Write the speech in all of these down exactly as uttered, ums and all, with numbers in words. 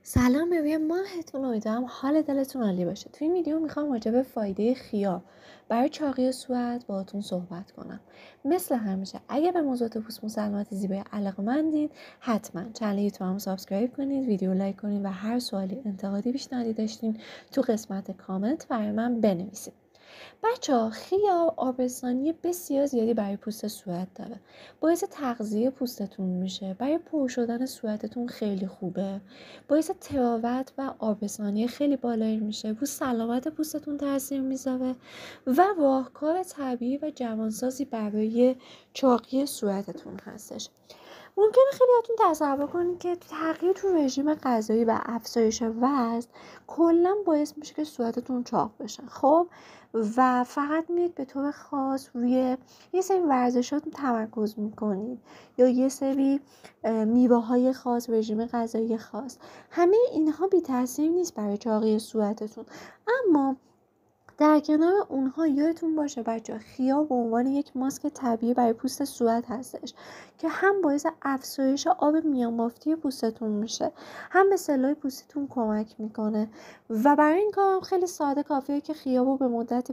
سلام به روی ماهتون، امیدوارم حال دلتون عالی باشه. توی این ویدیو میخوام راجع به فایده خیار برای چاقی صورت باهاتون صحبت کنم. مثل همیشه اگه به موضوعات پوست مسلمات زیبایی علاقه‌مندین، حتما کانال یوتیوبمو سابسکرایب کنید، ویدیو لایک کنید و هر سوالی، انتقادی، پیشنهادی داشتین تو قسمت کامنت برای من بنویسید. بچه ها، خیار آبرسانی بسیار زیادی برای پوست صورت داره. باعث تغذیه پوستتون میشه، برای پر شدن صورتتون خیلی خوبه، باعث تراوت و آبرسانی خیلی بالایی میشه، رو سلامت پوستتون تاثیر میذاره و راهکار طبیعی و جوانسازی برای چاقی صورتتون هستش. ممکنه خیلیاتون تصور کنید که تغییر تو رژیم غذایی و افزایش وزن کلا باعث میشه که صورتتون چاق بشه. خب و فقط میاد به طور خاص روی یه سری ورزشات تمرکز میکنید یا یه سری میوه های خاص، رژیم غذایی خاص. همه اینها بی تاثیر نیست برای چاقی صورتتون، اما در کنار اونها یادتون باشه بچه، خیار به عنوان یک ماسک طبیعی برای پوست صورت هستش که هم باعث افزایش آب میان بافتی پوستتون میشه، هم به سلول پوستتون کمک میکنه و برای این کارم خیلی ساده کافیه که خیار رو به مدت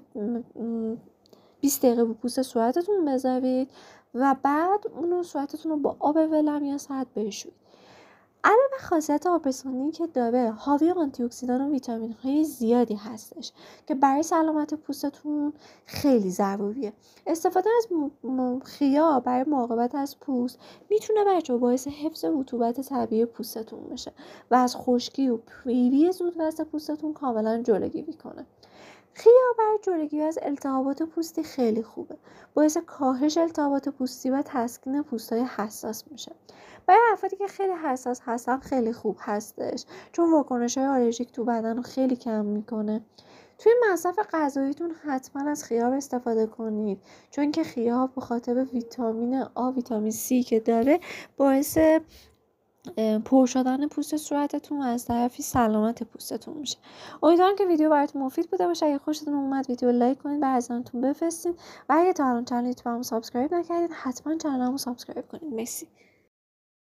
بیست دقیقه به پوست صورتتون بذارید و بعد اونو صورتتون رو با آب ولرم یا سرد بشویید. علاوه بر خاصیت آبرسانی که داره، حاوی آنتی اکسیدان و ویتامین های زیادی هستش که برای سلامت پوستتون خیلی ضروریه. استفاده از خیار برای مراقبت از پوست میتونه بچه‌ها باعث حفظ رطوبت طبیعی پوستتون بشه و از خشکی و پریوی زودرس پوستتون کاملا جلوگیری کنه. خیار برای جلوگیری از التهابات پوستی خیلی خوبه. باعث کاهش التهابات پوستی و تسکین پوستای حساس میشه. برای افرادی که خیلی حساس هستن خیلی خوب هستش، چون واکنش‌های آلرژیک تو بدن رو خیلی کم میکنه. توی مصرف غذاییتون حتما از خیار استفاده کنید، چون که خیار به خاطر ویتامین آ، ویتامین سی که داره، باعث پر شدن پوست صورتتون و از طرفی سلامت پوستتون میشه. امیدوارم که ویدیو براتون مفید بوده باشه. اگه خوشتون اومد ویدیو لایک کنید، به عزیزانتون بفرستید و اگه تا الان کانال یوتیوبمو سابسکرایب نکردید حتما کانالمو سابسکرایب کنید. مرسی.